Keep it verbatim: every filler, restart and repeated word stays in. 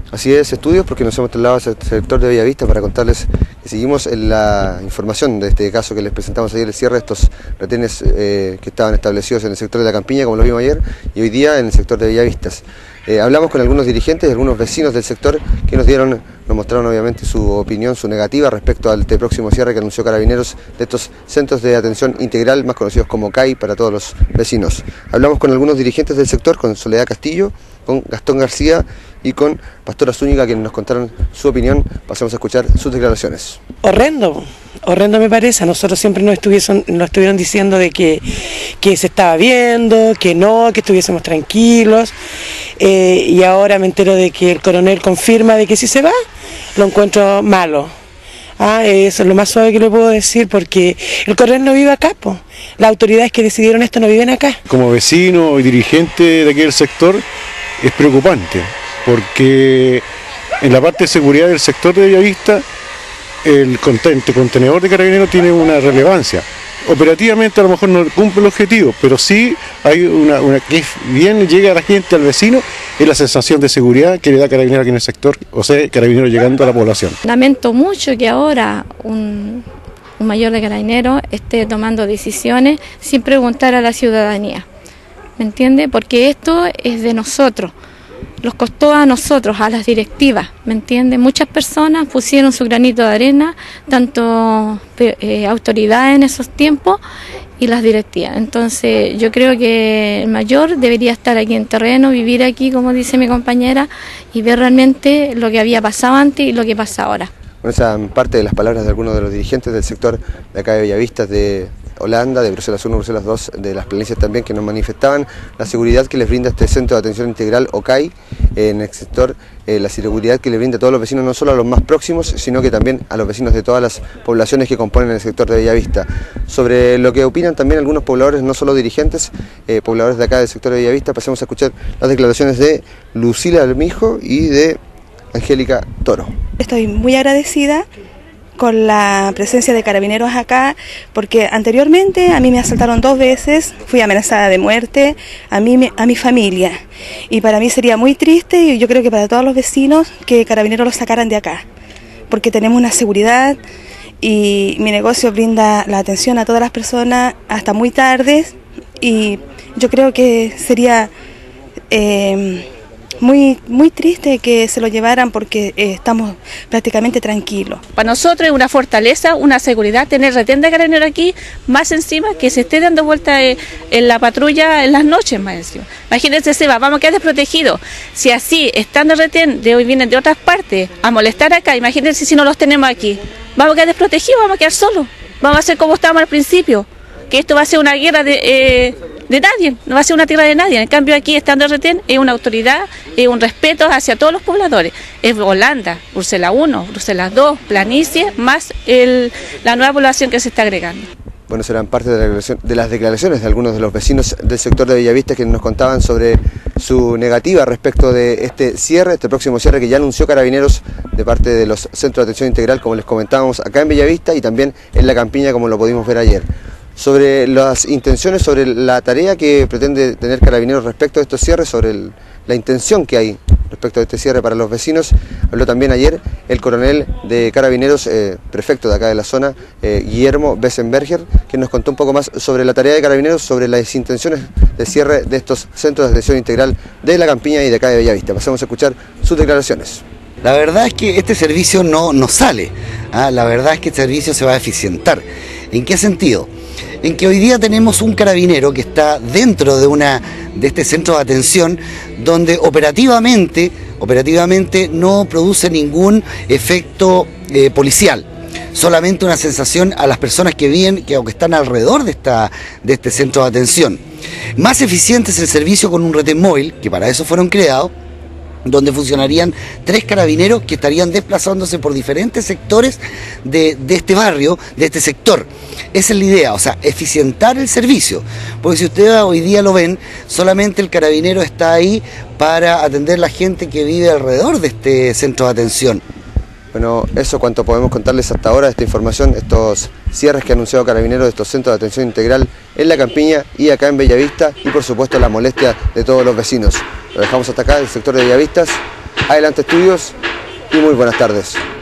Así es, estudios, porque nos hemos trasladado al sector de Bellavista para contarles que seguimos en la información de este caso que les presentamos ayer, el cierre de estos retenes eh, que estaban establecidos en el sector de la Campiña, como lo vimos ayer, y hoy día en el sector de Bellavistas. Eh, hablamos con algunos dirigentes y algunos vecinos del sector que nos dieron, nos mostraron obviamente su opinión, su negativa respecto al este próximo cierre que anunció Carabineros de estos centros de atención integral, más conocidos como C A I, para todos los vecinos. Hablamos con algunos dirigentes del sector, con Soledad Castillo, con Gastón García y con Pastora Zúñiga, quienes nos contaron su opinión. Pasamos a escuchar sus declaraciones. Horrendo, horrendo me parece. A nosotros siempre nos, nos estuvieron diciendo de que, que se estaba viendo, que no, que estuviésemos tranquilos, eh, y ahora me entero de que el coronel confirma de que si se va, lo encuentro malo. Ah, eso es lo más suave que le puedo decir, porque el coronel no vive acá, po. Las autoridades que decidieron esto no viven acá. Como vecino y dirigente de aquel sector, es preocupante, porque en la parte de seguridad del sector de Bellavista, el contenedor de Carabineros tiene una relevancia. Operativamente a lo mejor no cumple el objetivo, pero sí hay una, una que bien llega a la gente, al vecino, es la sensación de seguridad que le da Carabineros aquí en el sector, o sea, Carabineros llegando a la población. Lamento mucho que ahora un, un mayor de Carabineros esté tomando decisiones sin preguntar a la ciudadanía, ¿me entiende? Porque esto es de nosotros. Los costó a nosotros, a las directivas, ¿me entiende? Muchas personas pusieron su granito de arena, tanto eh, autoridades en esos tiempos y las directivas. Entonces yo creo que el mayor debería estar aquí en terreno, vivir aquí, como dice mi compañera, y ver realmente lo que había pasado antes y lo que pasa ahora. Bueno, esa parte de las palabras de algunos de los dirigentes del sector de acá de Bellavistas, de Holanda, de Bruselas uno, Bruselas dos, de las planicies también, que nos manifestaban la seguridad que les brinda este Centro de Atención Integral o C A I en el sector, eh, la seguridad que les brinda a todos los vecinos, no solo a los más próximos, sino que también a los vecinos de todas las poblaciones que componen el sector de Bellavista. Sobre lo que opinan también algunos pobladores, no solo dirigentes, eh, pobladores de acá del sector de Bellavista, pasemos a escuchar las declaraciones de Lucila Armijo y de Angélica Toro. Estoy muy agradecida con la presencia de Carabineros acá, porque anteriormente a mí me asaltaron dos veces, fui amenazada de muerte, a mí, a mi familia, y para mí sería muy triste, y yo creo que para todos los vecinos, que Carabineros los sacaran de acá, porque tenemos una seguridad y mi negocio brinda la atención a todas las personas hasta muy tarde, y yo creo que sería eh, Muy, muy triste que se lo llevaran, porque eh, estamos prácticamente tranquilos. Para nosotros es una fortaleza, una seguridad tener retén de Carabineros aquí, más encima que se esté dando vuelta eh, en la patrulla en las noches, más encima. Imagínense, se va, vamos a quedar desprotegidos. Si así, estando retén, de hoy vienen de otras partes a molestar acá, imagínense si no los tenemos aquí. Vamos a quedar desprotegidos, vamos a quedar solos. Vamos a hacer como estábamos al principio, que esto va a ser una guerra de... Eh, de nadie, no va a ser una tierra de nadie. En cambio aquí, estando en retén, es una autoridad, es un respeto hacia todos los pobladores. Es Holanda, Bruselas uno, Bruselas dos, planicie, más el, la nueva población que se está agregando. Bueno, serán parte de, la de las declaraciones de algunos de los vecinos del sector de Bellavista que nos contaban sobre su negativa respecto de este cierre, este próximo cierre que ya anunció Carabineros de parte de los centros de atención integral, como les comentábamos, acá en Bellavista y también en la Campiña, como lo pudimos ver ayer. Sobre las intenciones, sobre la tarea que pretende tener Carabineros respecto a estos cierres, sobre el, la intención que hay respecto a este cierre para los vecinos, habló también ayer el coronel de Carabineros, eh, prefecto de acá de la zona, eh, Guillermo Bessenberger, que nos contó un poco más sobre la tarea de Carabineros, sobre las intenciones de cierre de estos centros de atención integral de la Campiña y de acá de Bellavista. Pasamos a escuchar sus declaraciones. La verdad es que este servicio no, no sale, ¿ah? La verdad es que este servicio se va a eficientar. ¿En qué sentido? En que hoy día tenemos un carabinero que está dentro de, una, de este centro de atención donde operativamente, operativamente no produce ningún efecto eh, policial, solamente una sensación a las personas que viven, que, que están alrededor de, esta, de este centro de atención. Más eficiente es el servicio con un retén móvil, que para eso fueron creados, donde funcionarían tres carabineros que estarían desplazándose por diferentes sectores de, de este barrio, de este sector. Esa es la idea, o sea, eficientar el servicio, porque si ustedes hoy día lo ven, solamente el carabinero está ahí para atender a la gente que vive alrededor de este centro de atención. Bueno, eso cuanto podemos contarles hasta ahora, esta información, estos cierres que ha anunciado Carabineros de estos centros de atención integral en la Campiña y acá en Bellavista, y por supuesto la molestia de todos los vecinos. Lo dejamos hasta acá, el sector de Bellavistas. Adelante estudios y muy buenas tardes.